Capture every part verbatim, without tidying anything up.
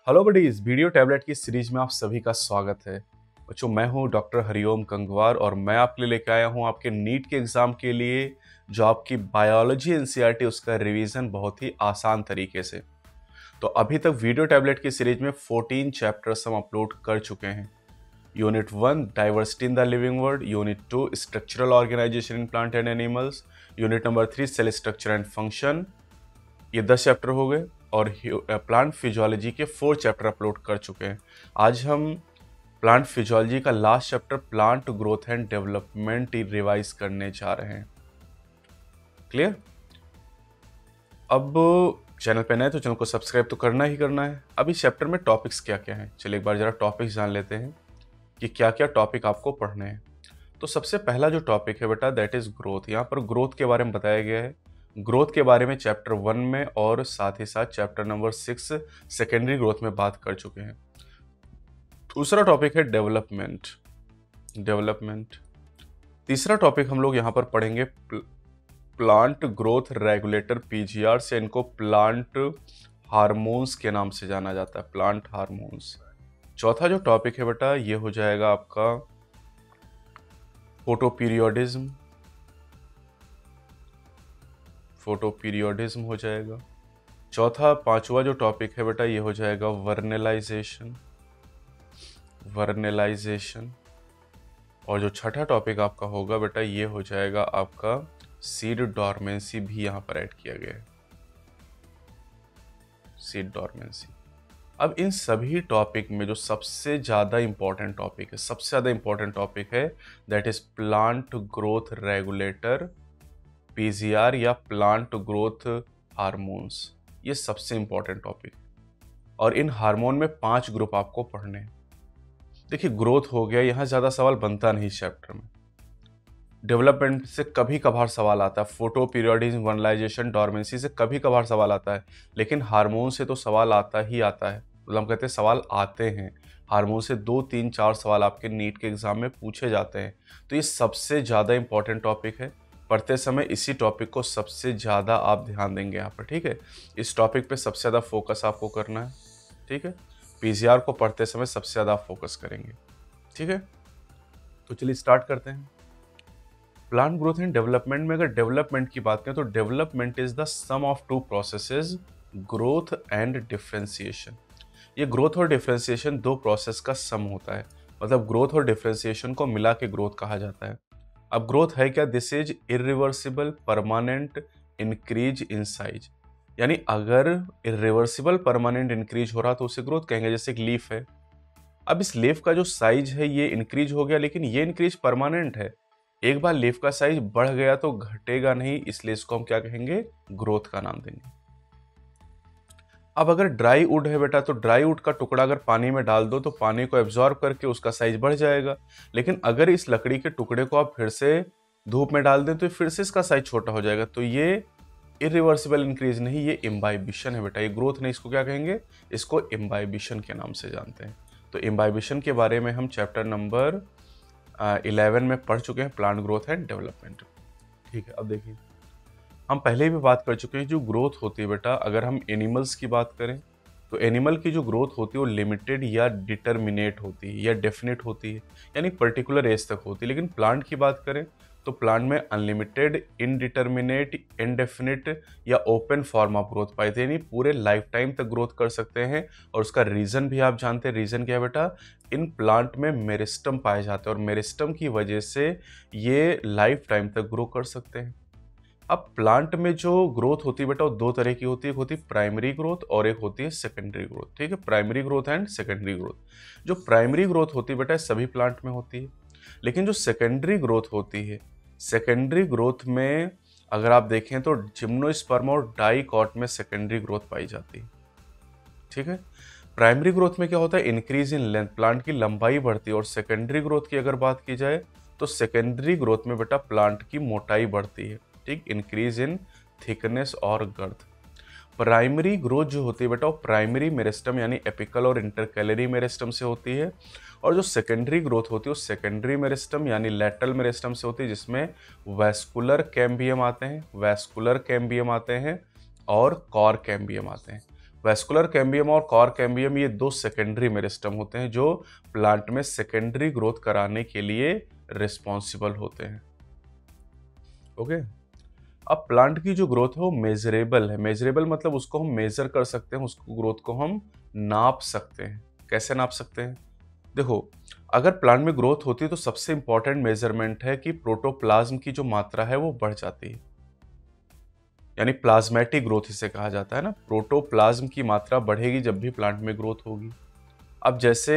Hello buddies, video tablet की series में आप सभी का स्वागत है। बच्चों, मैं हूं डॉक्टर हरिओम गंगवार और मैं आपके लिए लेकर आया हूं आपके नीट के एग्जाम के लिए जो आपकी बायोलॉजी एनसीईआरटी उसका रिवीजन बहुत ही आसान तरीके से। तो अभी तक वीडियो टैबलेट की सीरीज में चौदह चैप्टर्स हम अपलोड कर चुके हैं। Unit one diversity in the living world, unit two structural organisation in plant and animals, unit number three cell structure and function, ये दस चैप्टर हो गए और प्लांट फिजियोलॉजी के फोर चैप्टर अपलोड कर चुके हैं। आज हम प्लांट फिजियोलॉजी का last chapter plant growth and development revise करने जा रहे हैं। क्लियर? अब चैनल पे नए तो चैनल को सब्सक्राइब तो करना ही करना है। अब इस चैप्टर में टॉपिक्स क्या क्या हैं, चलिए एक बार जरा टॉपिक्स जान लेते हैं कि क्या क्या टॉपिक आपको पढ़ने हैं। तो सबसे पहला जो टॉपिक है बेटा दैट इज ग्रोथ। यहाँ पर ग्रोथ के बारे में बताया गया है। ग्रोथ के बारे में चैप्टर वन में और साथ ही साथ chapter number six secondary growth में बात कर चुके हैं। दूसरा टॉपिक है डेवलपमेंट डेवलपमेंट तीसरा टॉपिक हम लोग यहाँ पर पढ़ेंगे प्लांट ग्रोथ रेगुलेटर पीजीआर से, इनको प्लांट हार्मोन्स के नाम से जाना जाता है, प्लांट हार्मोन्स। चौथा जो टॉपिक है बेटा ये हो जाएगा आपका फोटोपीरियोडिज्म फोटोपीरियोडिज्म हो जाएगा। चौथा पांचवा जो टॉपिक है बेटा ये हो जाएगा वर्नेलाइजेशन वर्नेलाइजेशन और जो छठा टॉपिक आपका होगा बेटा ये हो जाएगा आपका सीड डॉर्मेंसी, भी यहाँ पर ऐड किया गया है, सीड डॉर्मेंसी। अब इन सभी टॉपिक में जो सबसे ज़्यादा इंपॉर्टेंट टॉपिक है सबसे ज़्यादा इंपॉर्टेंट टॉपिक है that is plant growth regulator PGR या प्लांट ग्रोथ हार्मोन्स। ये सबसे इंपॉर्टेंट टॉपिक और इन हार्मोन में पांच ग्रुप आपको पढ़ने हैं। देखिए, ग्रोथ हो गया, यहाँ ज़्यादा सवाल बनता नहीं इस चैप्टर में। डेवलपमेंट से कभी कभार सवाल आता है, फोटो पीरियोडिज्म वर्नलाइजेशन डॉर्मेंसी से कभी कभार सवाल आता है, लेकिन हार्मोन से तो सवाल आता ही आता है। मतलब हम कहते हैं सवाल आते हैं हार्मोन से, दो तीन चार सवाल आपके नीट के एग्जाम में पूछे जाते हैं। तो ये सबसे ज़्यादा इंपॉर्टेंट टॉपिक है। पढ़ते समय इसी टॉपिक को सबसे ज़्यादा आप ध्यान देंगे यहाँ पर, ठीक है। इस टॉपिक पे सबसे ज़्यादा फोकस आपको करना है, ठीक है। पीजीआर को पढ़ते समय सबसे ज़्यादा फोकस करेंगे, ठीक है। तो चलिए स्टार्ट करते हैं। प्लांट ग्रोथ एंड डेवलपमेंट में अगर डेवलपमेंट की बात करें तो development is the sum of two processes, growth and differentiation. ये ग्रोथ और डिफ्रेंसिएशन दो प्रोसेस का सम होता है, मतलब ग्रोथ और डिफ्रेंसिएशन को मिला के ग्रोथ कहा जाता है। अब ग्रोथ है क्या? This is irreversible permanent increase in size, यानी अगर इरिवर्सिबल परमानेंट इंक्रीज हो रहा तो उसे ग्रोथ कहेंगे। जैसे एक लीफ है, अब इस लीफ का जो साइज है ये इंक्रीज हो गया, लेकिन ये इंक्रीज परमानेंट है। एक बार लीफ का साइज बढ़ गया तो घटेगा नहीं, इसलिए इसको हम क्या कहेंगे? ग्रोथ का नाम देंगे। अब अगर ड्राई वुड है बेटा, तो ड्राई वुड का टुकड़ा अगर पानी में डाल दो तो पानी को एब्जॉर्ब करके उसका साइज बढ़ जाएगा, लेकिन अगर इस लकड़ी के टुकड़े को आप फिर से धूप में डाल दें तो फिर से इसका साइज छोटा हो जाएगा। तो ये इरिवर्सिबल इंक्रीज नहीं, ये इम्बाइबिशन है बेटा, ये ग्रोथ नहीं। इसको क्या कहेंगे? इसको इम्बाइबिशन के नाम से जानते हैं। तो इम्बाइबिशन के बारे में हम चैप्टर नंबर इलेवन में पढ़ चुके हैं, प्लांट ग्रोथ एंड डेवलपमेंट, ठीक है। अब देखिए, हम पहले भी बात कर चुके हैं जो ग्रोथ होती है बेटा, अगर हम एनिमल्स की बात करें तो एनिमल की जो ग्रोथ होती है वो लिमिटेड या डिटर्मिनेट होती है या डेफिनेट होती है, यानी पर्टिकुलर एज तक होती है। लेकिन प्लांट की बात करें तो प्लांट में अनलिमिटेड, इनडिटर्मिनेट, इनडेफिनेट या ओपन फॉर्म ऑफ ग्रोथ पाई थे, यानी पूरे लाइफ टाइम तक ग्रोथ कर सकते हैं। और उसका रीज़न भी आप जानते हैं। रीज़न क्या है बेटा? इन प्लांट में मेरिस्टम पाए जाते हैं और मेरिस्टम की वजह से ये लाइफ टाइम तक ग्रो कर सकते हैं। अब प्लांट में जो ग्रोथ होती है बेटा वो दो तरह की होती है, एक होती है प्राइमरी ग्रोथ और एक होती है सेकेंडरी ग्रोथ, ठीक है। Primary growth and secondary growth. जो प्राइमरी ग्रोथ होती है बेटा सभी प्लांट में होती है, लेकिन जो सेकेंडरी ग्रोथ होती है, सेकेंडरी ग्रोथ में अगर आप देखें तो जिम्नोस्पर्म और डाइकॉट में सेकेंडरी ग्रोथ पाई जाती है, ठीक है। प्राइमरी ग्रोथ में क्या होता है? इंक्रीज इन लेंथ, प्लांट की लंबाई बढ़ती है। और सेकेंडरी ग्रोथ की अगर बात की जाए तो सेकेंडरी ग्रोथ में बेटा प्लांट की मोटाई बढ़ती है, ठीक, इंक्रीज इन थिकनेस और गर्थ। प्राइमरी ग्रोथ जो होती है बेटा वो प्राइमरी मेरिस्टम यानी एपिकल और इंटरकैलरी मेरिस्टम से होती है, और जो सेकेंडरी ग्रोथ होती है वो सेकेंडरी मेरिस्टम यानी लैटरल मेरिस्टम से होती है, जिसमें वैस्कुलर कैम्बियम आते हैं वैस्कुलर कैम्बियम आते हैं और कॉर कैम्बियम आते हैं। वैस्कुलर कैम्बियम और कॉर कैम्बियम ये दो सेकेंडरी मेरिस्टम होते हैं जो प्लांट में सेकेंडरी ग्रोथ कराने के लिए रिस्पॉन्सिबल होते हैं। ओके, अब प्लांट की जो ग्रोथ है वो मेजरेबल है। मेजरेबल मतलब उसको हम मेजर कर सकते हैं, उसको ग्रोथ को हम नाप सकते हैं। कैसे नाप सकते हैं? देखो, अगर प्लांट में ग्रोथ होती है तो सबसे इंपॉर्टेंट मेजरमेंट है कि प्रोटोप्लाज्म की जो मात्रा है वो बढ़ जाती है, यानी प्लाज्मेटिक ग्रोथ इसे कहा जाता है ना। प्रोटोप्लाज्म की मात्रा बढ़ेगी जब भी प्लांट में ग्रोथ होगी। अब जैसे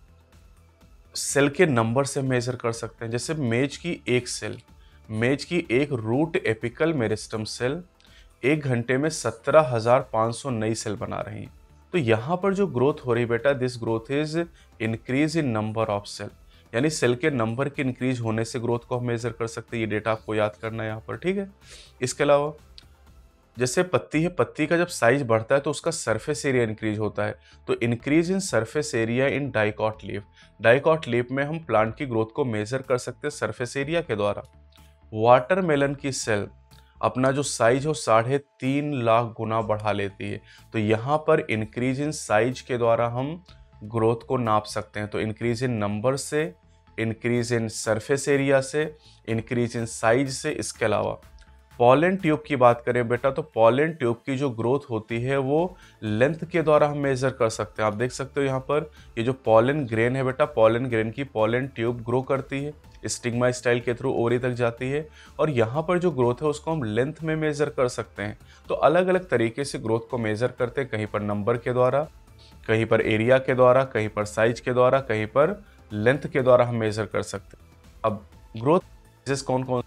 सेल के नंबर से मेजर कर सकते हैं, जैसे मेज की एक सेल, मेज की एक रूट एपिकल मेरिस्टम सेल एक घंटे में सत्रह हजार पाँच सौ नई सेल बना रही है। तो यहाँ पर जो ग्रोथ हो रही बेटा, this growth is increase in number of cell, यानी सेल के नंबर के इंक्रीज होने से ग्रोथ को हम मेजर कर सकते हैं। ये डेटा आपको याद करना है यहाँ पर, ठीक है। इसके अलावा जैसे पत्ती है, पत्ती का जब साइज बढ़ता है तो उसका सरफेस एरिया इंक्रीज होता है। तो increase in surface area in dicot leaf, dicot leaf में हम प्लांट की ग्रोथ को मेजर कर सकते हैं सरफेस एरिया के द्वारा। वाटरमेलन की सेल अपना जो साइज हो साढ़े तीन लाख गुना बढ़ा लेती है, तो यहाँ पर इंक्रीज इन साइज के द्वारा हम ग्रोथ को नाप सकते हैं। तो इंक्रीज इन नंबर से, इंक्रीज इन सरफेस एरिया से, इंक्रीज इन साइज से। इसके अलावा पॉलन ट्यूब की बात करें बेटा, तो पॉलन ट्यूब की जो ग्रोथ होती है वो लेंथ के द्वारा हम मेजर कर सकते हैं। आप देख सकते हो यहाँ पर ये जो पॉलन ग्रेन है बेटा, पॉलन ग्रेन की पॉलन ट्यूब ग्रो करती है, स्टिग्मा स्टाइल के थ्रू ओरी तक जाती है, और यहाँ पर जो ग्रोथ है उसको हम लेंथ में मेजर कर सकते हैं। तो अलग अलग तरीके से ग्रोथ को मेजर करते हैं, कहीं पर नंबर के द्वारा, कहीं पर एरिया के द्वारा, कहीं पर साइज के द्वारा, कहीं पर लेंथ के द्वारा हम मेजर कर सकते हैं। अब ग्रोथ कौन कौन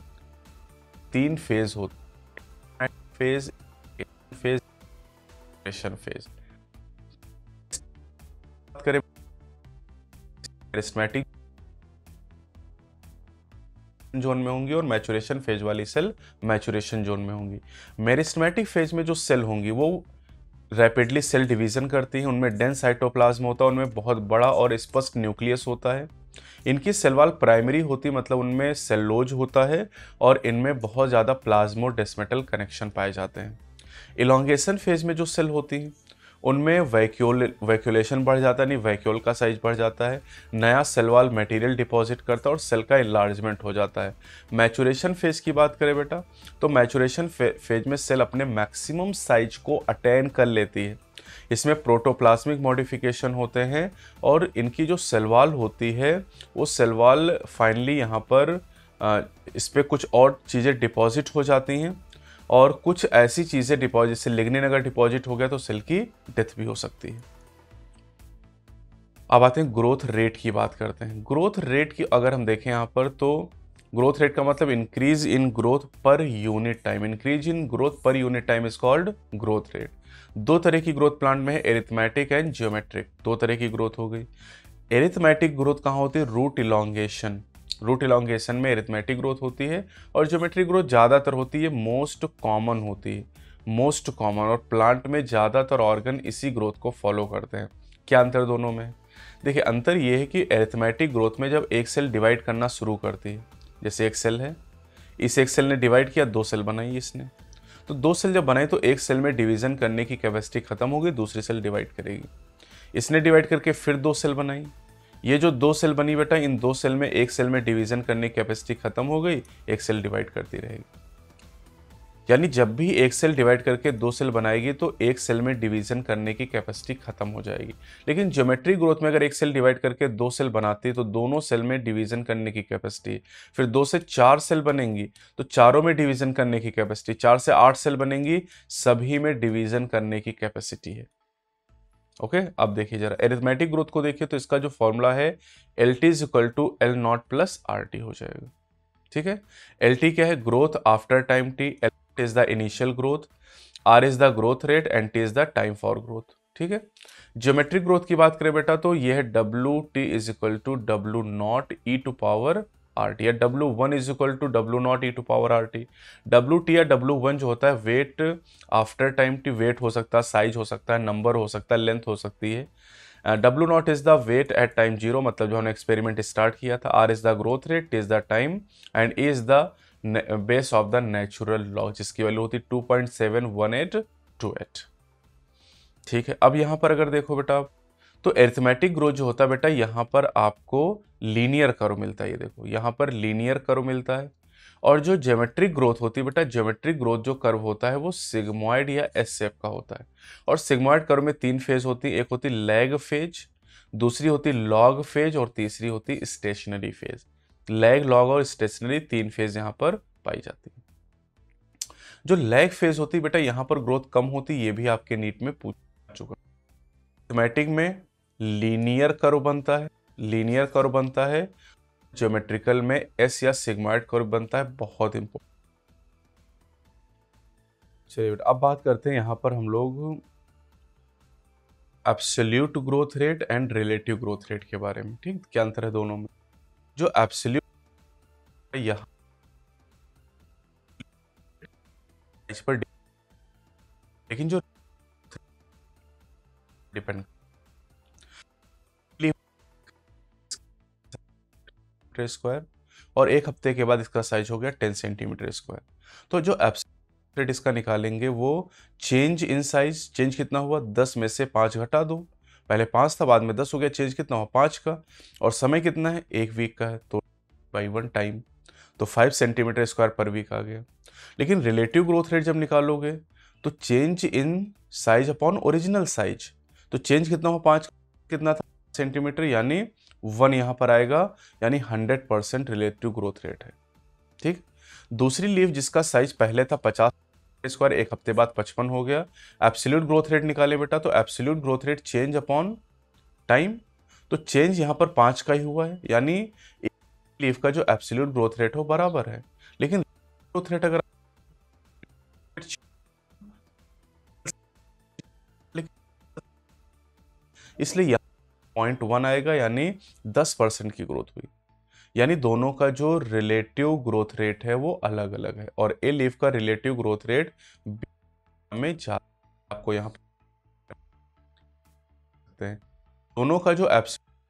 तीन फेज होते हैं, फेज फेज फेज बात करें मेरिस्टेमेटिक जोन में होंगी और मैचुरेशन फेज वाली सेल मैचुरेशन जोन में होंगी। मेरिस्टेमेटिक फेज में जो सेल होंगी वो रैपिडली सेल डिवीजन करती हैं, उनमें डेंस साइटोप्लाज्म होता है, उनमें बहुत बड़ा और स्पष्ट न्यूक्लियस होता है। इनकी सेल वॉल प्राइमरी होती, मतलब उनमें सेलोज होता है और इनमें बहुत ज़्यादा प्लाज्मोडेस्मेटल कनेक्शन पाए जाते हैं। इलोंगेशन फेज में जो सेल होती हैं उनमें वैक्यूल वैक्यूलेशन बढ़ जाता है, नहीं वैक्यूल का साइज बढ़ जाता है, नया सेल वॉल मटेरियल डिपॉजिट करता है और सेल का इलार्जमेंट हो जाता है। मैचुरेशन फेज की बात करें बेटा, तो मैचुरेशन फे, फेज में सेल अपने मैक्सिमम साइज को अटेन कर लेती है। इसमें प्रोटोप्लाज्मिक मॉडिफिकेशन होते हैं और इनकी जो सेल वॉल होती है वो सेल वॉल फाइनली यहाँ पर आ, इस पर कुछ और चीज़ें डिपॉजिट हो जाती हैं और कुछ ऐसी चीज़ें डिपॉजिट, जैसे लिग्निन अगर डिपॉजिट हो गया तो सेल की डेथ भी हो सकती है। अब आते हैं ग्रोथ रेट की बात करते हैं। ग्रोथ रेट की अगर हम देखें यहाँ पर, तो ग्रोथ रेट का मतलब increase in growth per unit time, increase in growth per unit time is called growth rate. दो तरह की ग्रोथ प्लांट में है, एरिथमेटिक एंड जियोमेट्रिक। दो तरह की ग्रोथ हो गई। एरिथमेटिक ग्रोथ कहाँ होती है? रूट इलोंगेशन, रूट इलोंगेशन में एरिथमेटिक ग्रोथ होती है और ज्योमेट्रिक ग्रोथ ज़्यादातर होती है, मोस्ट कॉमन होती है, मोस्ट कॉमन, और प्लांट में ज़्यादातर ऑर्गन इसी ग्रोथ को फॉलो करते हैं। क्या अंतर दोनों में? देखिए, अंतर ये है कि एरिथमेटिक ग्रोथ में जब एक सेल डिवाइड करना शुरू करती है, जैसे एक सेल है, इस एक सेल ने डिवाइड किया, दो सेल बनाई इसने, तो दो सेल जब बनाई तो एक सेल में डिवीजन करने की कैपेसिटी खत्म होगी, दूसरी सेल डिवाइड करेगी। इसने डिवाइड करके फिर दो सेल बनाई, ये जो दो सेल बनी बेटा, इन दो सेल में एक सेल में डिवीजन करने की कैपेसिटी खत्म हो गई, एक सेल डिवाइड करती रहेगी। यानी जब भी एक सेल डिवाइड करके दो सेल बनाएगी तो एक सेल में डिवीजन करने की कैपेसिटी खत्म हो जाएगी। लेकिन ज्योमेट्रिक ग्रोथ में अगर एक सेल डिवाइड करके दो सेल बनाती है तो दोनों सेल में डिवीजन करने की कैपेसिटी, फिर दो से चार सेल बनेंगी तो चारों में डिवीजन करने की कैपेसिटी, चार से आठ सेल बनेंगी, सभी में डिवीजन करने की कैपेसिटी है। Okay okay? अब देखिए जरा एरिथमेटिक ग्रोथ को देखिए तो इसका जो फॉर्मूला है L T is equal to L naught plus R T हो जाएगा। ठीक है, एल टी क्या है? Growth after time T, L is the initial growth, R is the growth rate and T is the time for growth. ठीक है, geometric growth की बात करें बेटा तो ये है W T is equal to W naught E to power R T, या W one is equal to W naught E to power R T. W T या डब्ल्यू वन जो होता है weight after time T, weight हो सकता है, size हो सकता है, नंबर हो सकता है, लेंथ हो सकती है। W naught is the weight at time zero, मतलब जो हमने एक्सपेरिमेंट स्टार्ट किया था। R is the growth rate, T is the time and E is the base of the natural law, जिसकी वैल्यू होती है two point seven one eight two eight. ठीक है। अब यहाँ पर अगर देखो बेटा आप, तो एरिथमेटिक ग्रोथ जो होता है बेटा, यहाँ पर आपको लीनियर कर्व मिलता है। ये देखो यहाँ पर लीनियर कर्व मिलता है। और जो ज्योमेट्रिक ग्रोथ होती है बेटा, ज्योमेट्रिक ग्रोथ जो कर्व होता है वो सिग्मॉइड या एस शेप का होता है। और सिग्मॉइड कर्व में तीन फेज होती है, एक होती लैग फेज, दूसरी होती लॉग फेज, और तीसरी होती स्टेशनरी फेज। लैग, लॉग और स्टेशनरी तीन फेज यहाँ पर पाई जाती है। जो लैग फेज होती है बेटा, यहाँ पर ग्रोथ कम होती है, ये भी आपके नीट में पूछ चुका। मैथमेटिक में लीनियर कर्व बनता है, लीनियर कर्व बनता है। ज्योमेट्रिकल में एस या सिग्मॉइड कर्व बनता है, बहुत इंपॉर्टेंट। चलिए बेटा अब बात करते हैं यहाँ पर हम लोग absolute growth rate and relative growth rate के बारे में। ठीक, क्या अंतर है दोनों में? जो एब्सोल्यूट यहाँ इस पर, लेकिन जो डिपेंड स्क्वायर, और एक हफ्ते के बाद इसका साइज हो गया टेन सेंटीमीटर स्क्वायर। तो जो एब्सोल्यूट रेट इसका निकालेंगे वो चेंज इन साइज, चेंज कितना हुआ, दस में से पाँच घटा दो। पहले पाँच था, बाद में दस हो गया, चेंज कितना हुआ, पाँच का। और समय कितना है, एक वीक का है, तो बाई वन टाइम, तो five centimetre square per week आ गया। लेकिन रिलेटिव ग्रोथ रेट जब निकालोगे तो change in size upon original size, तो चेंज कितना हुआ, पाँच कितना था सेंटीमीटर, यानी वन यहाँ पर आएगा, यानी hundred percent relative growth rate है। ठीक। दूसरी लीफ जिसका साइज पहले था पचास स्क्वायर, एक हफ्ते बाद पचपन हो गया। एब्सोल्यूट ग्रोथ रेट निकाले बेटा, तो absolute growth rate change upon time, तो चेंज यहाँ पर पाँच का ही हुआ है, यानी लीफ का जो एब्सोल्यूट ग्रोथ रेट हो बराबर है। लेकिन ग्रोथ रेट अगर इसलिए पॉइंट वन आएगा, यानी दस परसेंट की ग्रोथ हुई। यानी दोनों का जो रिलेटिव ग्रोथ रेट है वो अलग अलग है, और ए लीफ का रिलेटिव ग्रोथ रेट में ज्यादा, आपको यहाँ पर दोनों का जो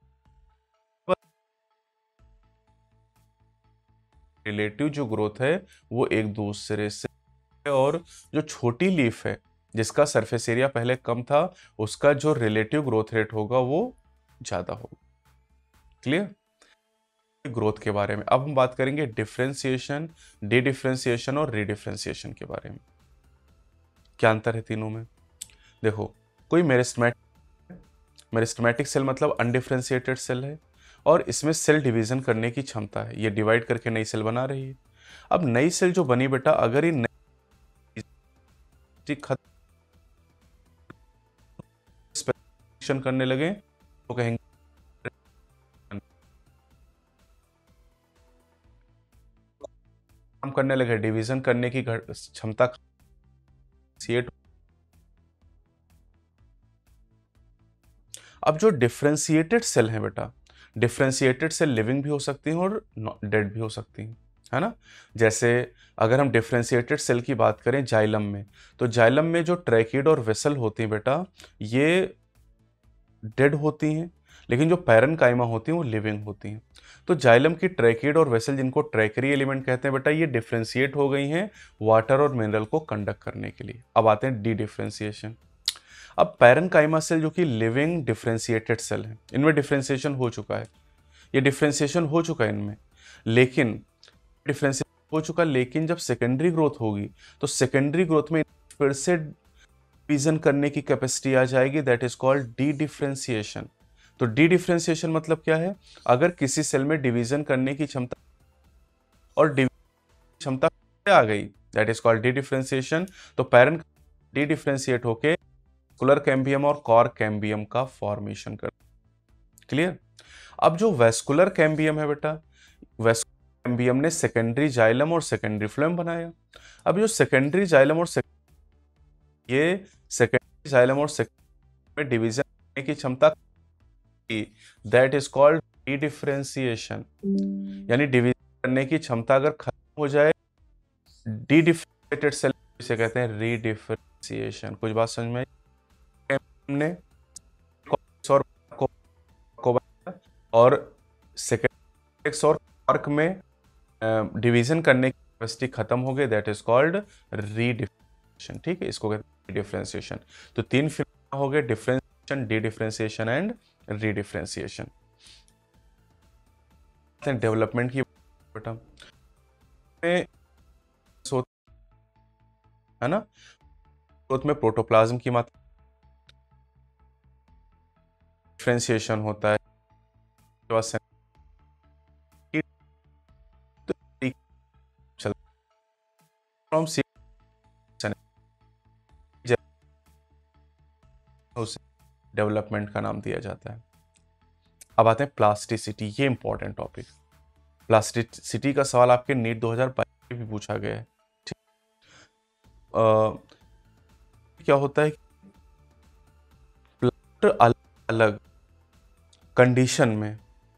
रिलेटिव जो ग्रोथ है वो एक दूसरे से, और जो छोटी लीफ है जिसका सरफेस एरिया पहले कम था, उसका जो रिलेटिव ग्रोथ रेट होगा वो ज्यादा होगा। क्लियर? ग्रोथ के बारे में अब हम बात करेंगे डिफरेंशिएशन, डी डिफरेंशिएशन और रीडिफरेंशिएशन के बारे में। क्या अंतर है तीनों में? देखो, कोई मेरिस्टेमेटिक, मेरिस्टेमेटिक सेल मतलब अनडिफरेंशिएटेड सेल है, और इसमें सेल डिवीजन करने की क्षमता है, ये डिवाइड करके नई सेल बना रही है। अब नई सेल जो बनी बेटा, अगर ये खत्म करने लगे तो कहेंगे काम करने लगे, डिवीजन करने की क्षमता। अब जो डिफरेंशिएटेड सेल है बेटा, डिफरेंशिएटेड सेल लिविंग भी हो सकती हैं और डेड भी हो सकती हैं, है ना। जैसे अगर हम डिफरेंशिएटेड सेल की बात करें जाइलम में, तो जाइलम में जो ट्रैकिड और वेसल होती हैं बेटा, ये डेड होती हैं, लेकिन जो पैरेन्काइमा होती हैं वो लिविंग होती हैं। तो जाइलम की ट्रैकिड और वेसल, जिनको ट्रैकरी एलिमेंट कहते हैं बेटा, ये डिफरेंशिएट हो गई हैं वाटर और मिनरल को कंडक्ट करने के लिए। अब आते हैं डी डिफरेंशिएशन। अब पैरेन्काइमा सेल जो कि लिविंग डिफरेंशिएटेड सेल है, इनमें डिफरेंशिएशन हो चुका है, ये डिफरेंशिएशन हो चुका है इनमें, लेकिन डिफरेंशिएशन हो चुका, लेकिन जब सेकेंडरी ग्रोथ होगी तो सेकेंडरी ग्रोथ में फिर से डिवीजन करने की कैपेसिटी आ जाएगी, that is called dedifferentiation. तो डी डिफरेंशिएशन मतलब क्या है? अगर किसी सेल में डिवीजन करने की क्षमता और क्षमता आ गई, that is called dedifferentiation. तो पैरेंट डी डिफरेंशिएट होके वेस्कुलर कैम्बियम और कॉर कैम्बियम का फॉर्मेशन कर। क्लियर? अब जो वेस्कुलर कैम्बियम है बेटा, वेस्कुलर कैम्बियम ने सेकेंडरी जाइलम और सेकेंडरी फ्लोएम बनाया। अब जो सेकेंडरी जाइलम और ये सेकेंडरी जाइलम और सेकेंडरी में डिवीजन करने की क्षमता, that is called dedifferentiation. यानी डिवीजन करने की क्षमता अगर खत्म हो जाए, डी डिफरेंशिएटेड सेल इसे कहते हैं रीडिफरेंशिएशन। कुछ बात समझ में आई? हमने और को और सेकेंड और आर्क में डिवीजन करने की कैपेसिटी खत्म हो गई, दैट इज कॉल्ड रीडिफरेंशिएशन। ठीक है, इसको कहते हैं डिफरेंशिएशन। तो तीन हो गया differentiation, dedifferentiation and redifferentiation. Development की बेटा में है ना, ग्रोथ में प्रोटोप्लाज्म की मात्रा, डिफरेंशिएशन होता है फ्रॉम उसे डेवलपमेंट का नाम दिया जाता है। अब आते हैं प्लास्टिसिटी, ये इंपॉर्टेंट टॉपिक। प्लास्टिसिटी का सवाल आपके नीट दो हज़ार बाईस में भी पूछा गया है। ठीक, क्या होता है, प्लांट अलग अलग कंडीशन में,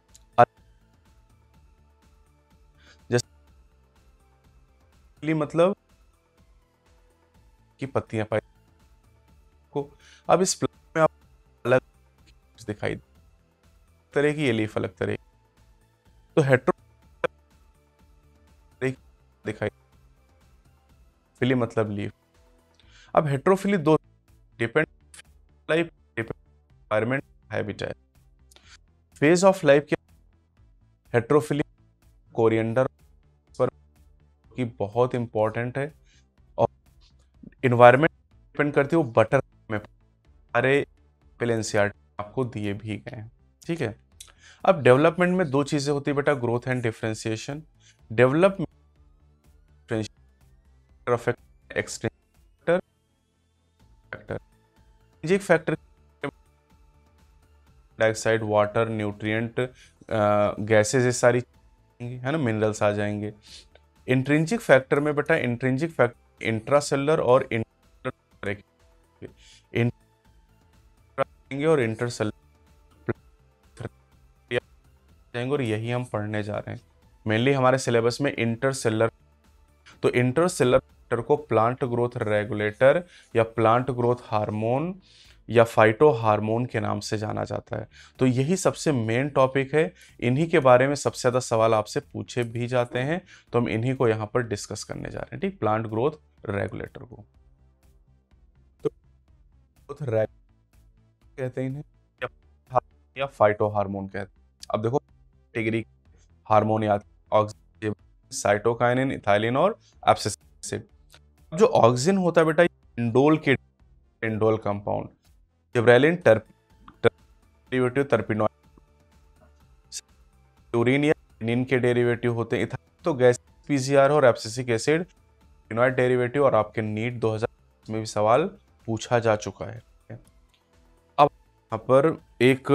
जैसे मतलब की पत्तियां पाई को, अब इस प्लांट में आप अलग दिखाई तरह की, ये लीफ अलग तरह की, तो हेट्रो दिखाई, फिली मतलब लीफ। अब हेट्रोफिली दो depend life, environment, habitat. Phase of life के हेट्रोफिली कोरिएंडर पर की बहुत इंपॉर्टेंट है, और इन्वायरमेंट डिपेंड करती है वो बटर में सारे एनसीईआरटी आपको दिए भी गए हैं। ठीक है, अब डेवलपमेंट में दो चीजें होती है बेटा, growth and differentiation. Development extrinsic factor, factor dioxide, water, nutrient, gases, ये सारी है ना, मिनरल्स आ जाएंगे। इंट्रिंसिक फैक्टर में बेटा, इंट्रिंसिक फैक्टर इंट्रासेलुलर और इंटर और इंटरसेलुलर जाएंगे, और यही हम पढ़ने जा रहे हैं मेनली हमारे सिलेबस में, इंटरसेलुलर। तो इंटरसेलुलर फैक्टर को प्लांट ग्रोथ रेगुलेटर या प्लांट ग्रोथ हार्मोन या फाइटो हार्मोन के नाम से जाना जाता है। तो यही सबसे मेन टॉपिक है, इन्हीं के बारे में सबसे ज़्यादा सवाल आपसे पूछे भी जाते हैं, तो हम इन्हीं को यहाँ पर डिस्कस करने जा रहे हैं। ठीक, प्लांट ग्रोथ रेगुलेटर को तो ग्रोथ रेगुलेटर कहते हैं इन्हें, या, या फाइटो हार्मोन कहते हैं। अब देखो कैटेगरी हार्मोन याद, ऑक्सीजन, साइटोकाइनिन, इथाइलिन और एब्सिसिक एसिड। जो ऑक्सीजन होता है बेटा, इंडोल के indole compound, gibberellin derivative terpenoid, purine या एनिन के डेरिवेटिव होते हैं, इथाइलिन तो गैस पीसीआर और एब्सिसिक एसिड टर्पिनॉइड डेरिवेटिव, और आपके नीट दो हज़ार में भी सवाल पूछा जा चुका है। अब यहाँ पर एक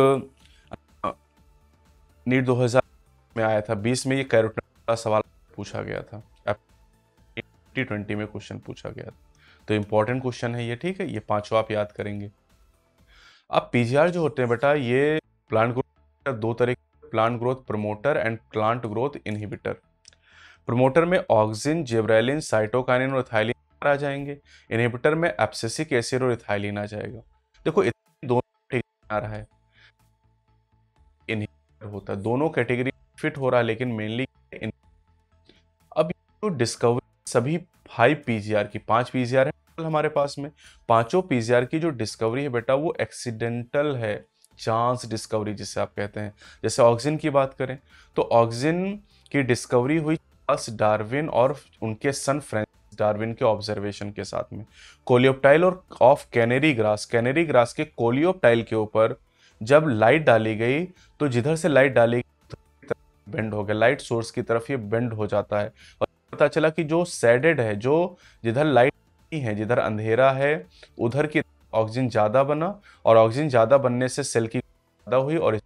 नीट दो हज़ार में आया था, बीस में ये कैरोटिन का सवाल पूछा गया था, ट्वेंटी ट्वेंटी में क्वेश्चन पूछा गया था, तो इंपॉर्टेंट क्वेश्चन है ये। ठीक है, ये पांचों आप याद करेंगे। अब पीजीआर जो होते हैं बेटा, ये प्लांट ग्रोथ दो तरह के, plant growth promoter and plant growth inhibitor. Promoter में ऑक्सिन, जिब्रेलिन, साइटोकाइनिन और इथाइलिन आ जाएंगे, इनहिबिटर में एब्सिसिक एसिड और इथाइलिन आ जाएगा। देखो दोनों आ रहा है, इनहिबिटर होता है, दोनों कैटेगरी फिट हो रहा है, लेकिन मेनली अब जो डिस्कवरी सभी फाइव पीजीआर की, पांच पीजीआर है हमारे पास में, पांचों पीजीआर की जो डिस्कवरी है बेटा, वो एक्सीडेंटल है, चांस डिस्कवरी जिसे आप कहते हैं। जैसे ऑक्सीजन की बात करें तो ऑक्सीजन की डिस्कवरी हुई चार्ल्स डार्विन और उनके सन फ्रांसिस डार्विन के ऑब्जर्वेशन के साथ में। कोलियोप्टाइल और of canary grass, canary grass के कोलियोप्टाइल के ऊपर जब लाइट डाली गई, तो जिधर से लाइट डाली गई बेंड हो गया, लाइट सोर्स की तरफ ये बेंड हो जाता है, और पता चला कि जो सैडेड है, जो जिधर लाइट है, जिधर अंधेरा है, उधर की ऑक्सीजन ज्यादा बना, और ऑक्सीजन ज्यादा बनने से सेल की ज्यादा हुई और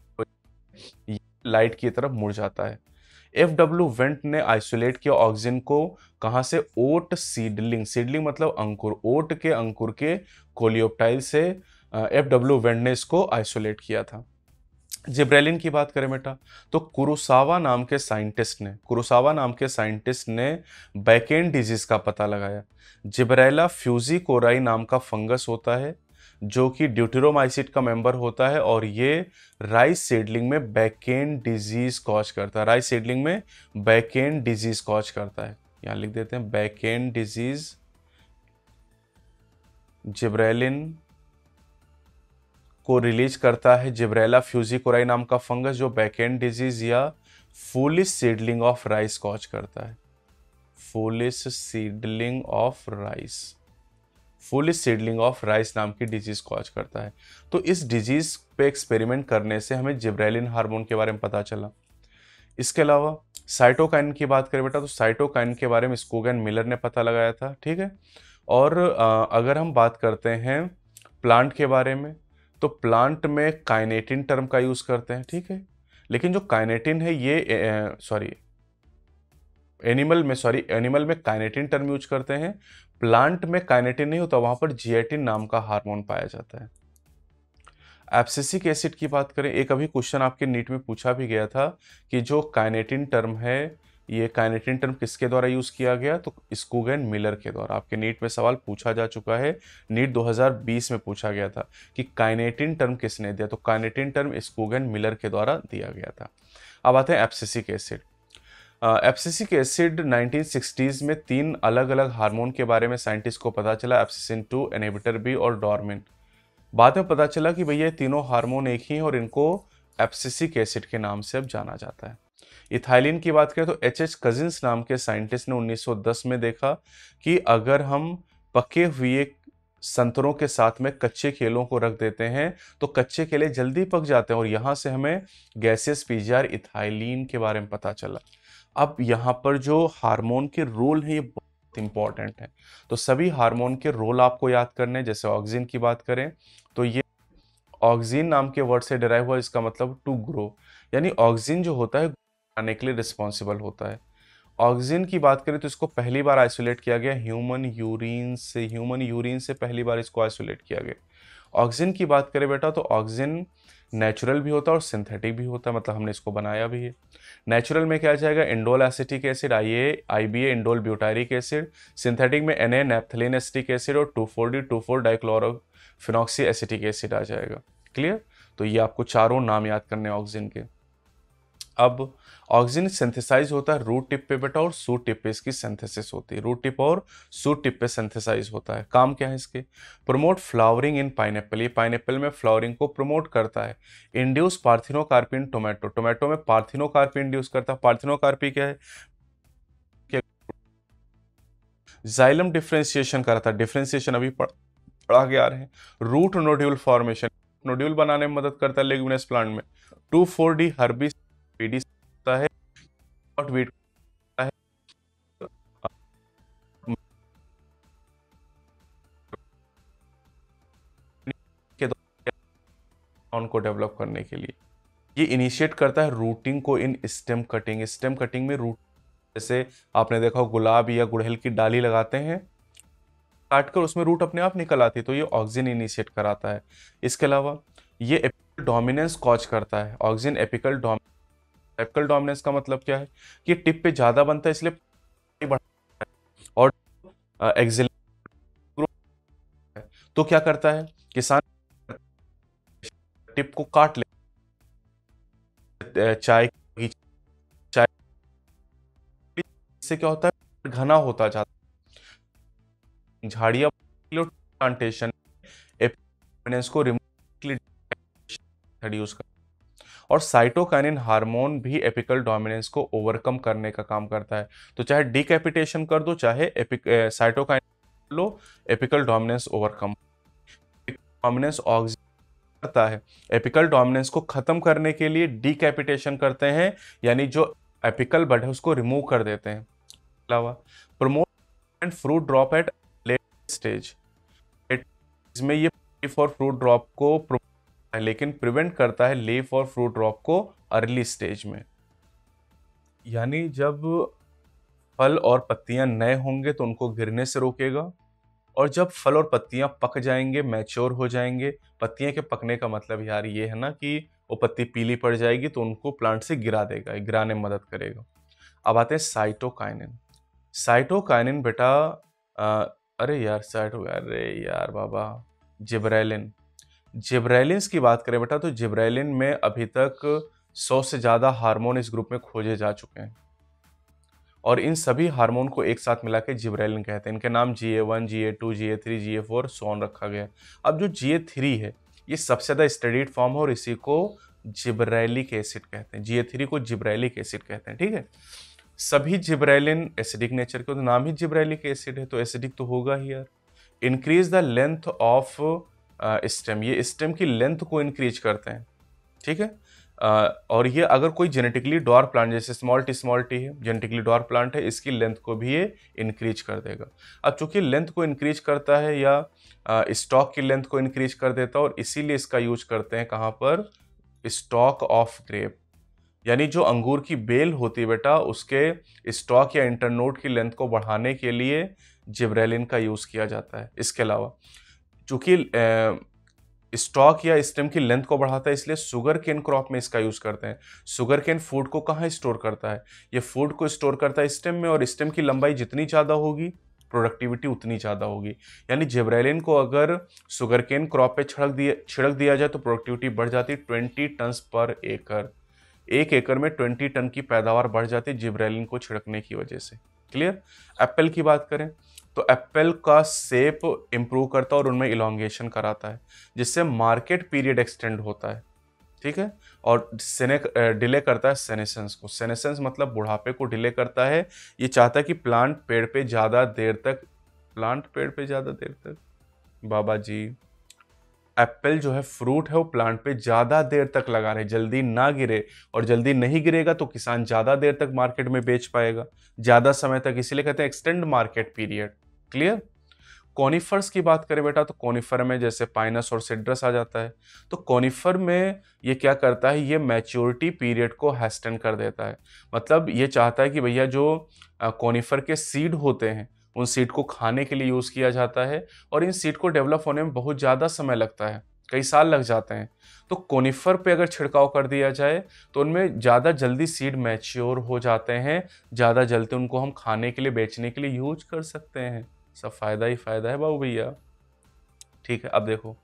लाइट की तरफ मुड़ जाता है। एफ डब्ल्यू वेंट ने आइसोलेट किया ऑक्सीजन को, कहां से, ओट सीडलिंग, सीडलिंग मतलब अंकुर, ओट के अंकुर के कोलियोप्टाइल से एफ डब्ल्यू वेंट ने इसको आइसोलेट किया था। जिब्रेलिन की बात करें बेटा, तो कुरोसावा नाम के साइंटिस्ट ने कुरोसावा नाम के साइंटिस्ट ने बैकेन डिजीज का पता लगाया। जिब्रेला फ्यूजिकोराई नाम का फंगस होता है, जो कि ड्यूटेरोमाइसिट का मेंबर होता है, और ये राइस सीडलिंग में बैकेन डिजीज कॉज करता है, राइस सीडलिंग में बैकेन डिजीज कॉज करता है। यहां लिख देते हैं बैकेन डिजीज, जिब्रेलिन को रिलीज करता है जिब्रेला फ्यूजिकोराई नाम का फंगस, जो बैकएंड डिजीज या foolish seedling of rice cause करता है। Foolish seedling of rice foolish seedling of rice नाम की डिजीज कॉज करता है। तो इस डिजीज पे एक्सपेरिमेंट करने से हमें जिब्रेलिन हार्मोन के बारे में पता चला। इसके अलावा साइटोकाइन की बात करें बेटा, तो साइटोकाइन के बारे में स्कोगन मिलर ने पता लगाया था, ठीक है। और आ, अगर हम बात करते हैं प्लांट के बारे में, तो प्लांट में काइनेटिन टर्म का यूज करते हैं, ठीक है। लेकिन जो काइनेटिन है ये सॉरी एनिमल में सॉरी एनिमल में काइनेटिन टर्म यूज करते हैं, प्लांट में काइनेटिन नहीं होता, वहां पर जिएटिन नाम का हार्मोन पाया जाता है। एब्सिसिक एसिड की बात करें, एक अभी क्वेश्चन आपके नीट में पूछा भी गया था कि जो काइनेटिन टर्म है, ये काइनेटिन टर्म किसके द्वारा यूज किया गया, तो स्कोगन मिलर के द्वारा। आपके नीट में सवाल पूछा जा चुका है, नीट दो हज़ार बीस में पूछा गया था कि काइनेटिन टर्म किसने दिया, तो काइनेटिन टर्म स्कोगन मिलर के द्वारा दिया गया था। अब आते हैं abscisic acid. Abscisic acid nineteen sixties में तीन अलग अलग हार्मोन के बारे में साइंटिस्ट को पता चला, एब्सिसिन टू, इनहिबिटर बी और डॉर्मिन। बाद में पता चला कि भैया तीनों हार्मोन एक ही हैं और इनको एब्सिसिक एसिड के नाम से अब जाना जाता है। इथाइलिन की बात करें तो एच एच कजिन्स नाम के साइंटिस्ट ने उन्नीस सौ दस में देखा कि अगर हम पके हुए संतरों के साथ में कच्चे केलों को रख देते हैं तो कच्चे केले जल्दी पक जाते हैं, और यहाँ से हमें गैसियस पीजीआर इथाइलिन के बारे में पता चला। अब यहाँ पर जो हार्मोन के रोल है ये बहुत इंपॉर्टेंट है, तो सभी हार्मोन के रोल आपको याद करने। जैसे ऑक्सिन की बात करें तो ये ऑक्सिन नाम के वर्ड से डिराइव हुआ, इसका मतलब टू ग्रो, यानी ऑक्सिन जो होता है आने के लिए रिस्पॉन्सिबल होता है। ऑक्सिन की बात करें तो इसको पहली बार आइसोलेट किया गया ह्यूमन यूरिन से ह्यूमन यूरिन से पहली बार इसको आइसोलेट किया गया। ऑक्सिन की बात करें बेटा तो ऑक्सिन नेचुरल भी होता है और सिंथेटिक भी होता है, मतलब हमने इसको बनाया भी है। नेचुरल में क्या जाएगा, indole acetic acid, I A I B A indole butyric acid. Synthetic में N A naphthalene acetic acid और two four D two four dichlorophenoxy acetic acid आ जाएगा। क्लियर, तो ये आपको चारों नाम याद करने ऑक्सिन के। अब ऑक्सिन सिंथेसाइज होता है रूट टिप पे बेटा, और सूट टिप पे इसकी सिंथेसिस होती है। रूट टिप और सूट टिप पे सिंथेसाइज होता है। काम क्या है इसके, प्रमोट फ्लावरिंग इन पाइनएप्पल, ये पाइनएप्पल में फ्लावरिंग को प्रमोट करता है। इंड्यूस पार्थिनोकार्पी टोमेटो, टोमेटो में पार्थिनोकार्पी इंड्यूस करता है। पार्थिनोकार्पी क्या है, जाइलम डिफ्रेंशिएशन करता है, डिफ्रेंशिएशन अभी पढ़ा के आ रहे हैं। रूट नोड्यूल फॉर्मेशन, नोड्यूल बनाने में मदद करता है लेग्यूमिनस प्लांट में। टू फोर डी हर्बिसाइड होता है, और वीट है के को डेवलप करने के लिए। ये इनिशिएट करता है रूटिंग को in stem cutting, stem cutting में रूट, जैसे आपने देखा गुलाब या गुड़हल की डाली लगाते हैं, काटकर उसमें रूट अपने आप निकल आती है, तो ये ऑक्सिन इनिशिएट कराता है। इसके अलावा ये एपिकल डोमिनेंस कॉज करता है। Auxin apical dominance, apical dominance का मतलब क्या है कि टिप पे ज्यादा बनता है इसलिए बढ़ता है, और एक्सिल तो क्या करता है, किसान टिप को काट ले, चाय चाय इससे क्या होता है घना होता जाता है। झाड़ियां प्लांटेशन को रिमूव यूज कर, और साइटोकाइनिन हार्मोन भी एपिकल डोमिनेंस को ओवरकम करने का काम करता है। तो चाहे डिकैपिटेशन कर दो, चाहे साइटोकाइनिन लो, apical dominance overcome. Dominance auxin करता है, एपिकल डोमिनेंस को खत्म करने के लिए डिकैपिटेशन करते हैं, यानी जो एपिकल बड है उसको रिमूव कर देते हैं। अलावा promote fruit drop at late stage, इसमें ये फॉर फ्रूट ड्रॉप को लेकिन प्रिवेंट करता है लीफ और फ्रूट ड्रॉप को अर्ली स्टेज में। यानी जब फल और पत्तियां नए होंगे तो उनको गिरने से रोकेगा, और जब फल और पत्तियां पक जाएंगे, मैच्योर हो जाएंगे, पत्तियां के पकने का मतलब यार ये है ना कि वो पत्ती पीली पड़ जाएगी तो उनको प्लांट से गिरा देगा, गिराने में मदद करेगा। अब आते हैं साइटोकाइनिन। साइटोकाइनिन बेटा आ, अरे यार साइटो अरे यार बाबा जिब्रेलिन, जिब्रेलिन्स की बात करें बेटा तो जिब्रेलिन में अभी तक सौ से ज़्यादा हार्मोन इस ग्रुप में खोजे जा चुके हैं, और इन सभी हार्मोन को एक साथ मिला के जिब्रेलिन कहते हैं। इनके नाम G A one, G A two, G A three, G A four, सोन रखा गया। अब जो जी ए थ्री है ये सबसे ज़्यादा स्टडीड फॉर्म है और इसी को जिब्रेलिक एसिड कहते हैं। जी ए थ्री को जिब्रेलिक एसिड कहते हैं, ठीक है। सभी जिब्रेलिन एसिडिक नेचर के, तो नाम ही जिब्रेलिक एसिड है तो एसिडिक तो होगा ही यार। Increase the length of stem, ये स्टेम की लेंथ को इंक्रीज करते हैं, ठीक है। uh, और ये अगर कोई जेनेटिकली डॉर प्लांट जैसे स्मॉल टी स्मॉल टी है, जेनेटिकली डॉर प्लांट है, इसकी लेंथ को भी ये इंक्रीज कर देगा। अब चूंकि लेंथ को इंक्रीज करता है या स्टॉक uh, की लेंथ को इंक्रीज कर देता है, और इसीलिए इसका यूज करते हैं कहाँ पर, स्टॉक ऑफ ग्रेप, यानी जो अंगूर की बेल होती है बेटा, उसके स्टॉक या इंटरनोड की लेंथ को बढ़ाने के लिए जिब्रेलिन का यूज किया जाता है। इसके अलावा चूंकि स्टॉक या स्टेम की लेंथ को बढ़ाता है, इसलिए शुगर केन क्रॉप में इसका यूज करते हैं। शुगर केन फूड को कहाँ स्टोर करता है, ये फूड को स्टोर करता है स्टेम में, और स्टेम की लंबाई जितनी ज्यादा होगी प्रोडक्टिविटी उतनी ज्यादा होगी। यानी जिब्रेलिन को अगर शुगर केन क्रॉप पे छिड़क दिया छिड़क दिया जाए तो प्रोडक्टिविटी बढ़ जाती है ट्वेंटी टन पर एकड़। एक एकड़ में ट्वेंटी टन की पैदावार बढ़ जाती है जिब्रेलिन को छिड़कने की वजह से। क्लियर। एप्पल की बात करें तो एप्पल का शेप इंप्रूव करता है और उनमें इलोंगेशन कराता है, जिससे मार्केट पीरियड एक्सटेंड होता है, ठीक है। और डिले करता है सेनेसेंस को। सेनेसेंस मतलब बुढ़ापे को डिले करता है। ये चाहता है कि प्लांट पेड़ पे ज्यादा देर तक प्लांट पेड़ पे ज्यादा देर तक बाबा जी एप्पल जो है फ्रूट है वो प्लांट पे ज्यादा देर तक लगा रहे, जल्दी ना गिरे, और जल्दी नहीं गिरेगा तो किसान ज्यादा देर तक मार्केट में बेच पाएगा, ज्यादा समय तक, इसीलिए कहते हैं extend market period. Clear. Conifers की बात करें बेटा तो कॉनिफर में जैसे पाइनस और सिड्रस आ जाता है। तो कॉनिफर में ये क्या करता है, ये मैच्योरिटी पीरियड को हैस्टन कर देता है। मतलब ये चाहता है कि भैया जो कॉनिफर के सीड होते हैं उन सीड को खाने के लिए यूज किया जाता है, और इन सीड को डेवलप होने में बहुत ज्यादा समय लगता है, कई साल लग जाते हैं। तो कोनिफर पे अगर छिड़काव कर दिया जाए तो उनमें ज्यादा जल्दी सीड मैच्योर हो जाते हैं, ज्यादा जल्दी उनको हम खाने के लिए बेचने के लिए यूज कर सकते हैं। सब फायदा ही फायदा है बाबू भैया। ठीक है, अब देखो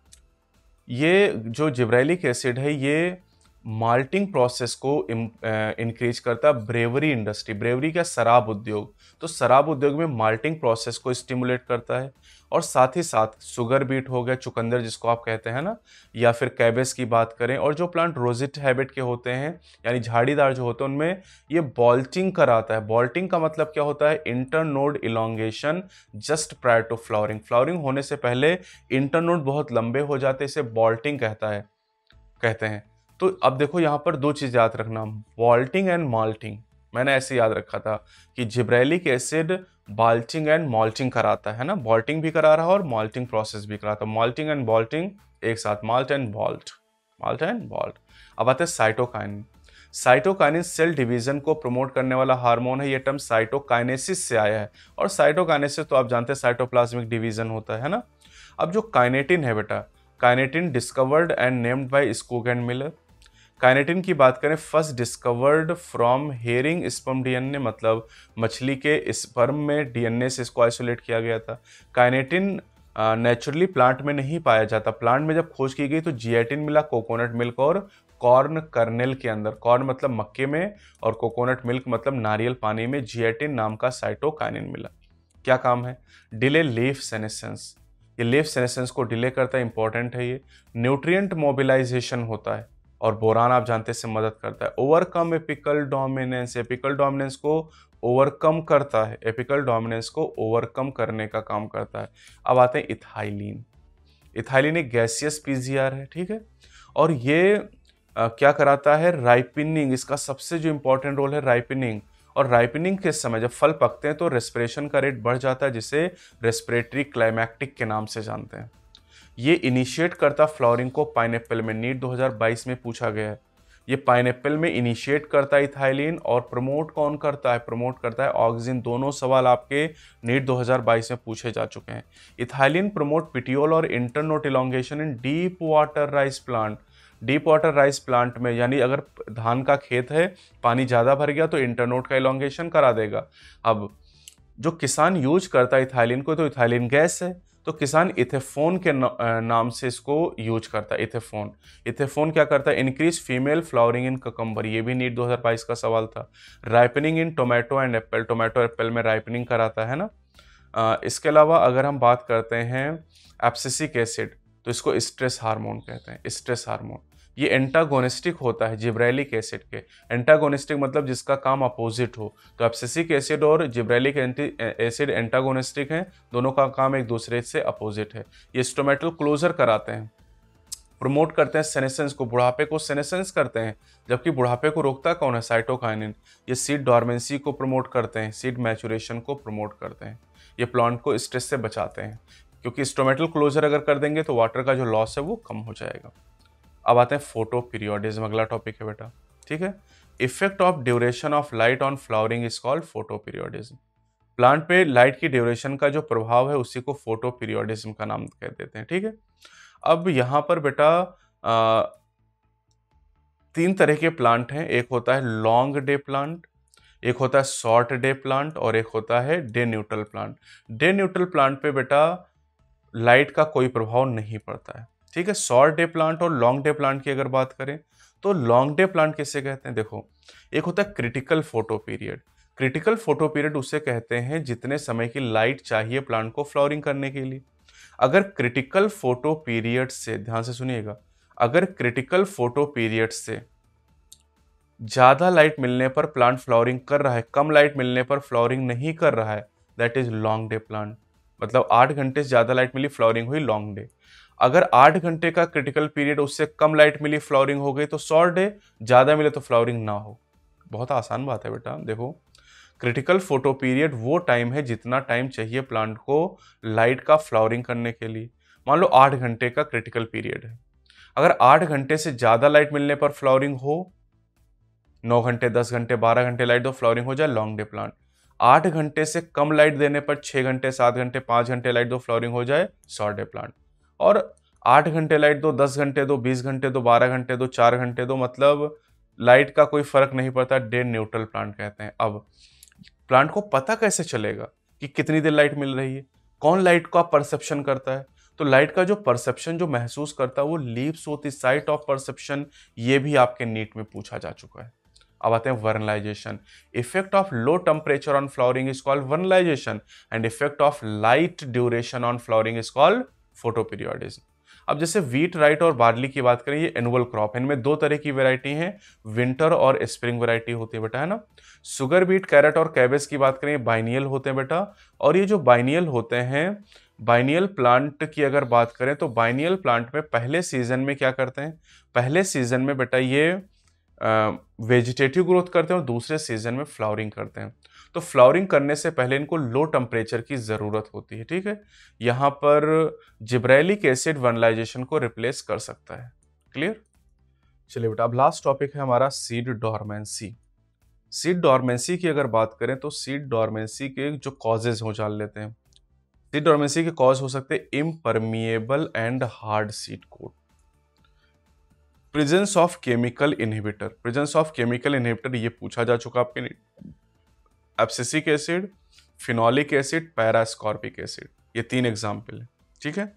ये जो जिब्रेलिक एसिड है ये माल्टिंग प्रोसेस को इंक्रीज करता है। ब्रेवरी इंडस्ट्री, ब्रेवरी क्या, शराब उद्योग, तो शराब उद्योग में माल्टिंग प्रोसेस को स्टिमुलेट करता है। और साथ ही साथ शुगर बीट हो गया, चुकंदर जिसको आप कहते हैं ना, या फिर कैबेज की बात करें, और जो प्लांट रोजिट हैबिट के होते हैं यानी झाड़ीदार जो होते हैं उनमें ये बॉल्टिंग कराता है। बॉल्टिंग का मतलब क्या होता है, internode elongation just prior to flowering. Flowering होने से पहले इंटरनोड बहुत लंबे हो जाते हैं, इसे बॉल्टिंग कहता है कहते हैं। तो अब देखो यहाँ पर दो चीज याद रखना, बॉल्टिंग एंड माल्टिंग। मैंने ऐसे याद रखा था कि gibberellic acid bolting and malting कराता है ना, बॉल्टिंग भी करा रहा है और माल्टिंग प्रोसेस भी कराता है। माल्टिंग एंड बॉल्टिंग एक साथ, malt and bolt, malt and bolt. अब आते हैं साइटोकाइनिन। साइटोकाइनिन सेल डिवीजन को प्रमोट करने वाला हार्मोन है। ये टर्म साइटोकाइनेसिस से आया है, और साइटोकाइनेसिस तो आप जानते हैं साइटोप्लाज्मिक डिवीजन होता है ना। अब जो काइनेटिन है बेटा, kinetin discovered and named by Skoog and Miller. Kinetin की बात करें, first discovered from herring sperm DNA, मतलब मछली के स्पर्म में डीएनए से इसको आइसोलेट किया गया था। काइनेटिन नेचुरली प्लांट में नहीं पाया जाता। प्लांट में जब खोज की गई तो जिएटिन मिला कोकोनट मिल्क और कॉर्न कर्नेल के अंदर। कॉर्न मतलब मक्के में और कोकोनट मिल्क मतलब नारियल पानी में जिएटिन नाम का साइटोकाइनिन मिला। क्या काम है, डिले लीफ सेनेसेंस। ये लीफ सेनेसेंस को डिले करता है, इंपॉर्टेंट है ये। न्यूट्रिएंट मोबिलाइजेशन होता है, और बोरान आप जानते हैं इससे मदद करता है। Overcome apical dominance, apical dominance को ओवरकम करता है, एपिकल डोमिनेंस को ओवरकम करने का काम करता है। अब आते हैं इथाइलिन। इथाइलिन एक गैसियस पीजीआर है, ठीक है, और ये आ, क्या कराता है, राइपनिंग। इसका सबसे जो इंपॉर्टेंट रोल है राइपनिंग। और राइपनिंग के समय जब फल पकते हैं तो रेस्पिरेशन का रेट बढ़ जाता है, जिसे रेस्पिरेटरी क्लाइमैक्टिक के नाम से जानते हैं। ये इनिशिएट करता फ्लावरिंग को पाइनएप्पल में। नीट दो हज़ार बाईस में पूछा गया है, ये पाइनएप्पल में इनिशिएट करता है इथाइलिन, और प्रमोट कौन करता है, प्रमोट करता है ऑक्सिन। दोनों सवाल आपके नीट दो हज़ार बाईस में पूछे जा चुके हैं। इथाइलिन प्रमोट पिटियोल और internode elongation in deep water rice plant. Deep water rice plant में, यानी अगर धान का खेत है, पानी ज्यादा भर गया तो इंटरनोड का इलोंगेशन करा देगा। अब जो किसान यूज करता है इथाइलिन को, तो इथाइलिन गैस है, तो किसान इथेफोन के नाम से इसको यूज करता है। इथेफोन इथेफोन क्या करता है, increase female flowering in cucumber. ये भी नीट दो हज़ार बाईस का सवाल था। Ripening in tomato and apple, tomato apple में राइपनिंग कराता है ना। आ, इसके अलावा अगर हम बात करते हैं एब्सिसिक एसिड, तो तो इसको स्ट्रेस हार्मोन कहते हैं, स्ट्रेस हार्मोन। ये एंटागोनिस्टिक होता है जिब्रेलिक एसिड के। एंटागोनिस्टिक मतलब जिसका काम अपोजिट हो। तो एब्सिसिक एसिड और जिब्रेलिक एसिड एंटागोनिस्टिक हैं, दोनों का काम एक दूसरे से अपोजिट है। ये स्टोमेटल क्लोजर कराते हैं, प्रमोट करते हैं सेनेसेंस को, बुढ़ापे को सेनेसेंस करते हैं। जबकि बुढ़ापे को रोकता कौन है? साइटोकाइनिन। ये सीड डॉर्मेंसी को प्रमोट करते हैं, सीड मैचुरेशन को प्रमोट करते हैं। ये प्लांट को स्ट्रेस से बचाते हैं, क्योंकि स्टोमेटल क्लोजर अगर कर देंगे तो वाटर का जो लॉस है वो कम हो जाएगा। अब आते हैं फोटो पीरियोडिज्म, अगला टॉपिक है बेटा, ठीक है। Effect of duration of light on flowering is called photoperiodism. Plant पे लाइट की ड्यूरेशन का जो प्रभाव है उसी को फोटो पीरियोडिज्म का नाम कह देते हैं, ठीक है। अब यहाँ पर बेटा आ, तीन तरह के प्लांट हैं। एक होता है लॉन्ग डे प्लांट, एक होता है शॉर्ट डे प्लांट और एक होता है day neutral plant. Day neutral plant पे बेटा लाइट का कोई प्रभाव नहीं पड़ता है, ठीक है। शॉर्ट डे प्लांट और लॉन्ग डे प्लांट की अगर बात करें तो लॉन्ग डे प्लांट किसे कहते हैं? देखो, एक होता है critical photoperiod. Critical photoperiod उसे कहते हैं जितने समय की लाइट चाहिए प्लांट को फ्लावरिंग करने के लिए। अगर क्रिटिकल फोटो पीरियड से, ध्यान से सुनिएगा, अगर क्रिटिकल फोटो पीरियड से ज्यादा लाइट मिलने पर प्लांट फ्लावरिंग कर रहा है, कम लाइट मिलने पर फ्लावरिंग नहीं कर रहा है, that is long day plant. मतलब आठ घंटे से ज्यादा लाइट मिली, फ्लावरिंग हुई, लॉन्ग डे। अगर आठ घंटे का क्रिटिकल पीरियड, उससे कम लाइट मिली, फ्लावरिंग हो गई, तो शॉर्ट डे। ज्यादा मिले तो फ्लावरिंग ना हो। बहुत आसान बात है बेटा। देखो, क्रिटिकल फोटो पीरियड वो टाइम है जितना टाइम चाहिए प्लांट को लाइट का फ्लावरिंग करने के लिए। मान लो आठ घंटे का क्रिटिकल पीरियड है। अगर आठ घंटे से ज्यादा लाइट मिलने पर फ्लावरिंग हो, नौ घंटे, दस घंटे, बारह घंटे लाइट दो, फ्लावरिंग हो जाए, लॉन्ग डे प्लांट। आठ घंटे से कम लाइट देने पर छह घंटे, सात घंटे, पांच घंटे लाइट दो, फ्लावरिंग हो जाए, शॉर्ट डे प्लांट। और आठ घंटे लाइट दो, दस घंटे दो, बीस घंटे दो, बारह घंटे दो, चार घंटे दो, मतलब लाइट का कोई फर्क नहीं पड़ता, डे न्यूट्रल प्लांट कहते हैं। अब प्लांट को पता कैसे चलेगा कि कितनी देर लाइट मिल रही है? कौन लाइट का परसेप्शन करता है? तो लाइट का जो परसेप्शन, जो महसूस करता है, वो लीव्स होती, साइट ऑफ परसेप्शन। ये भी आपके नीट में पूछा जा चुका है। अब आते हैं vernalization. Effect of low temperature on flowering is called vernalization and effect of light duration on flowering is called photoperiodism. अब जैसे व्हीट, राइट और बार्ली की बात करें, ये एनुअल क्रॉप है। इनमें दो तरह की वैरायटी हैं, विंटर और स्प्रिंग वैरायटी होती है बेटा, है ना। शुगर बीट, कैरेट और कैबेज की बात करें, बाइनियल होते हैं बेटा। और ये जो बाइनियल होते हैं, बाइनियल प्लांट की अगर बात करें तो बाइनियल प्लांट में पहले सीजन में क्या करते हैं? पहले सीजन में बेटा ये वेजिटेटिव ग्रोथ करते हैं और दूसरे सीजन में फ्लावरिंग करते हैं। तो फ्लावरिंग करने से पहले इनको लो टेम्परेचर की जरूरत होती है, ठीक है। यहाँ पर जिब्रेलिक एसिड वर्नलाइजेशन को रिप्लेस कर सकता है। क्लियर? चलिए बेटा, अब लास्ट टॉपिक है हमारा सीड डॉर्मेंसी। सीड डॉर्मेंसी की अगर बात करें तो सीड डॉर्मेंसी के जो कॉजेज हो जान लेते हैं। सीड डॉर्मेंसी के कॉज हो सकते हैं impermeable and hard seed coat, presence of chemical inhibitor. Presence of chemical inhibitor ये पूछा जा चुका आपके, abscisic acid, phenolic acid, parascorbic acid, ये तीन एग्जाम्पल है, ठीक है।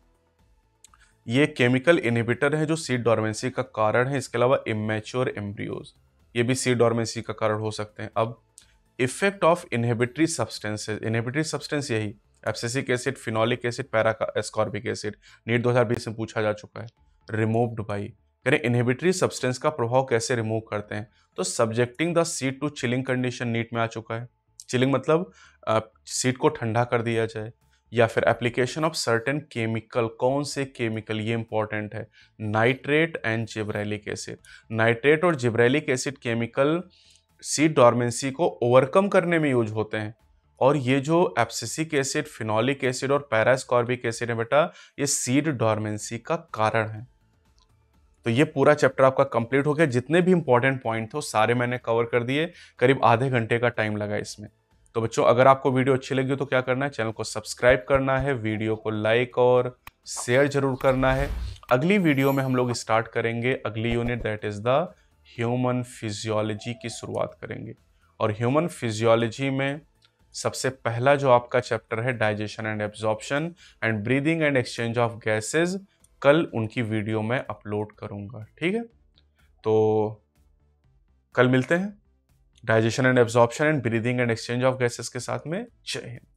ये केमिकल इनहिबिटर है जो सीड डॉर्मेंसी का कारण है। इसके अलावा इमेच्योर एम्ब्रियोज, ये भी सीड डॉर्मेंसी का कारण हो सकते हैं। अब effect of inhibitory substances, inhibitory substance यही abscisic acid, phenolic acid, parascorbic acid, NEET दो हज़ार बीस में पूछा जा चुका है। रिमूव्ड बाई, यानी इनहिबिटरी सब्सटेंस का प्रभाव कैसे रिमूव करते हैं? तो subjecting the seed to chilling condition, NEET में आ चुका है। चिलिंग मतलब सीड को ठंडा कर दिया जाए, या फिर एप्लीकेशन ऑफ सर्टेन केमिकल। कौन से केमिकल? ये इंपॉर्टेंट है, nitrate and gibberellic acid. Nitrate और gibberellic acid chemical seed dormancy को ओवरकम करने में यूज होते हैं। और ये जो एब्सिसिक एसिड, फिनोलिक एसिड और पैरास्कॉर्बिक एसिड है बेटा, ये सीड डॉर्मेंसी का कारण है। तो ये पूरा चैप्टर आपका कंप्लीट हो गया। जितने भी इंपॉर्टेंट पॉइंट थे सारे मैंने कवर कर दिए। करीब आधे घंटे का टाइम लगा इसमें। तो बच्चों, अगर आपको वीडियो अच्छी लगी तो क्या करना है? चैनल को सब्सक्राइब करना है, वीडियो को लाइक और शेयर जरूर करना है। अगली वीडियो में हम लोग स्टार्ट करेंगे अगली unit, that is the human physiology की शुरुआत करेंगे। और ह्यूमन फिजियोलॉजी में सबसे पहला जो आपका चैप्टर है, digestion and absorption and breathing and exchange of gases, कल उनकी वीडियो मैं अपलोड करूंगा, ठीक है। तो कल मिलते हैं digestion and absorption and breathing and exchange of gases के साथ में। जय हिंद।